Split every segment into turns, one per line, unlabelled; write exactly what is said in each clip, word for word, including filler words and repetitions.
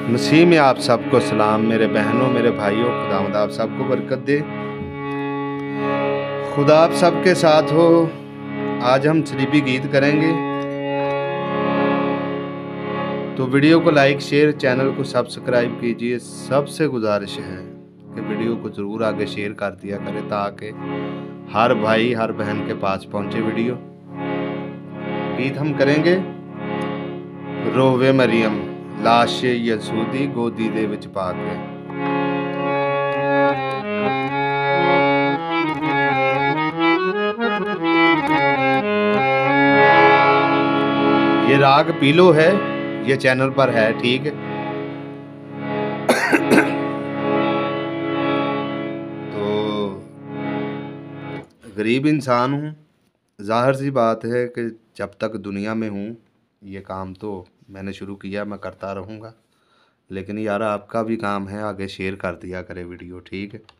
मसीह में आप सबको सलाम। मेरे बहनों, मेरे भाइयों, खुदावंद आप सबको बरकत दे। खुदा आप सबके साथ हो। आज हम सलीबी गीत करेंगे, तो वीडियो को लाइक, शेयर, चैनल को सब्सक्राइब कीजिए। सबसे गुजारिश है कि वीडियो को ज़रूर आगे शेयर कर दिया करें, ताकि हर भाई हर बहन के पास पहुंचे वीडियो। गीत हम करेंगे रोवे मरियम लाश यसू दी गोदी दे विच पा के। ये राग पीलो है, ये चैनल पर है, ठीक है। तो गरीब इंसान हूँ, जाहिर सी बात है कि जब तक दुनिया में हूँ ये काम तो मैंने शुरू किया, मैं करता रहूँगा। लेकिन यार आपका भी काम है, आगे शेयर कर दिया करे वीडियो, ठीक है।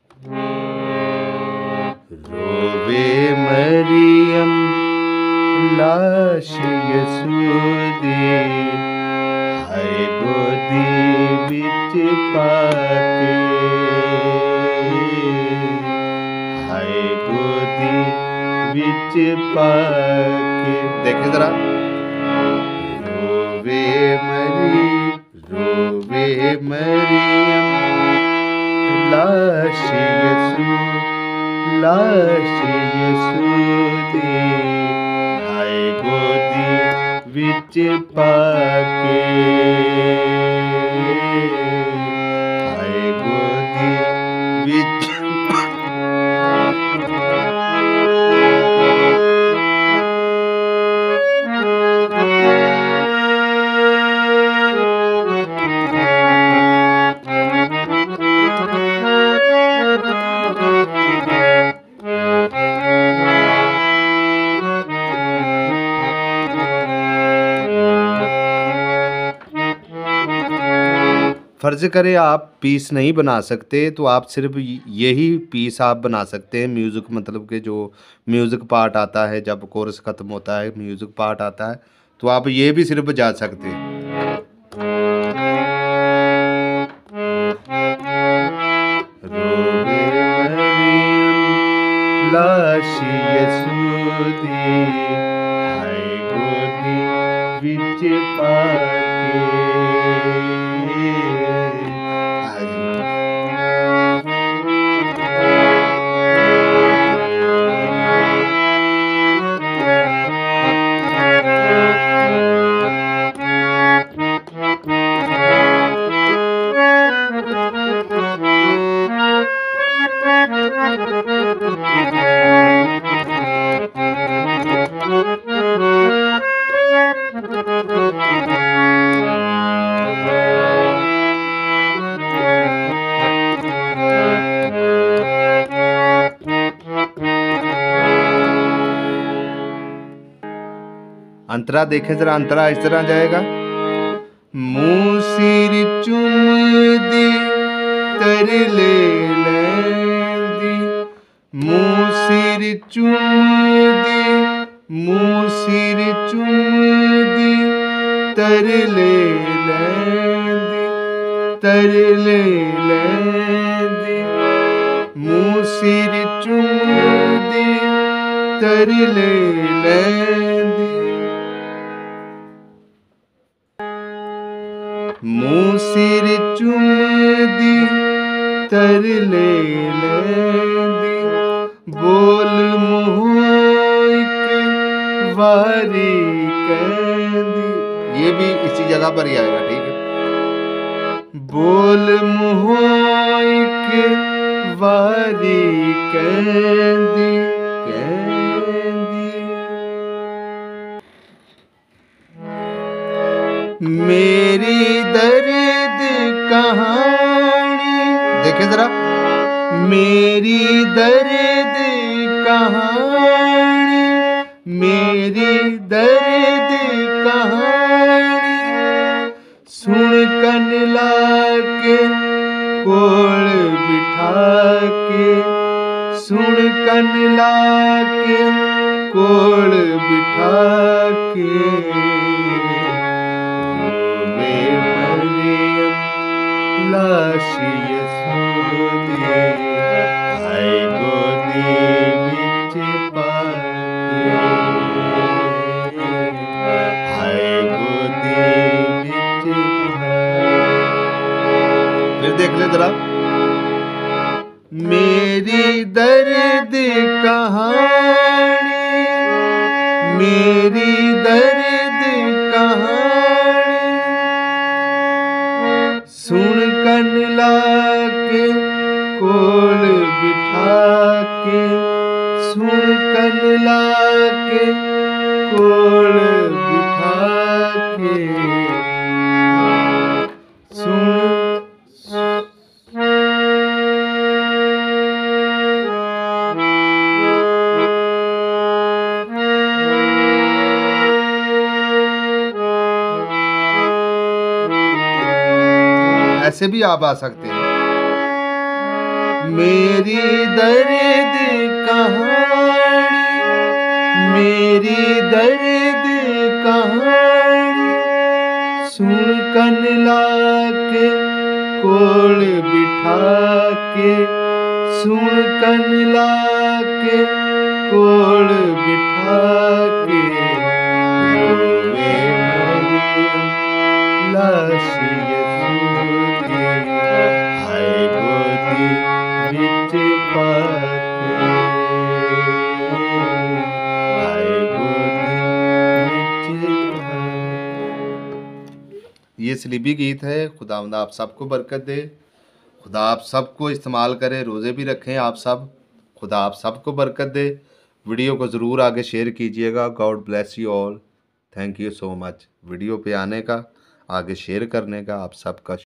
रोवे मरियम लाश यसू दी हाय गोदी विच पाके, हाय गोदी विच पाके। देखे जरा, रोवे मरी रोवे मरियम लाश यसू लाश यसू दी हाय गोदी विच पाके, हाय गोदी विच फ़र्ज़ करें आप पीस नहीं बना सकते, तो आप सिर्फ यही पीस आप बना सकते हैं। म्यूज़िक मतलब कि जो म्यूज़िक पार्ट आता है, जब कोरस ख़त्म होता है म्यूज़िक पार्ट आता है, तो आप ये भी सिर्फ बजा सकते हैं। रोवे मरियम लाश यसू दी हाय गोदी विच पाके। अंतरा देखें जरा, अंतरा इस तरह जाएगा। मुँह सिर चुम दी तर ले लैंदी, मुँह सिर चुम दी, मुँह सिर चुम दी तर ले लैंदी, तर ले लैंदी, मुँह सिर चुम दी तर ले लैंदी, मुँह सिर चुम दी तर ले लैंदी, बोल मुँह इक वारी कहंदी। ये भी इसी जगह पर ही आएगा, ठीक है। बोल मुँह इक वारी कहंदी कहंदी, मेरी दर्द कहानी। देखे जरा, मेरी दर्द कहानी, मेरी दर्द कहानी सुन कन लाके कोल बिठा के, सुन कन लाके कोल बिठा के। रोवे मरियम लाशी यसोदी हाय गोदी विच पाके हाय गोदी विच पाके। फिर देख ले जरा। मेरी दर्द कहानी मेरी दर्द कहानी सुन कन लाके कोल बिठा के सुन कन लाके कोल बिठा के सुन ऐसे भी आप आ सकते हैं। मेरी दर्द कहानी मेरी दर्द कहानी सुन कन लाके कोल बिठा के सुन कन लाके कोल बिठा के रोवे मरियम लाशी यसोदी हाय गोदी विच पाके हाय गोदी विच पाके। ये सलीबी गीत है। खुदावंद आप सबको बरकत दे। खुदा आप सबको इस्तेमाल करे। रोज़े भी रखें आप सब। खुदा आप सबको बरकत दे। वीडियो को ज़रूर आगे शेयर कीजिएगा। God bless you all. Thank you so much video पे आने का, आगे शेयर करने का। आप सबका